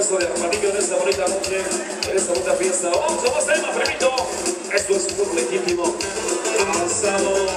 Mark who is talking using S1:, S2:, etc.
S1: gusto de Armadillo en esta bonita noche, en esta bonita fiesta. Vamos a más tema, permito. Esto es un legítimo. Pasado.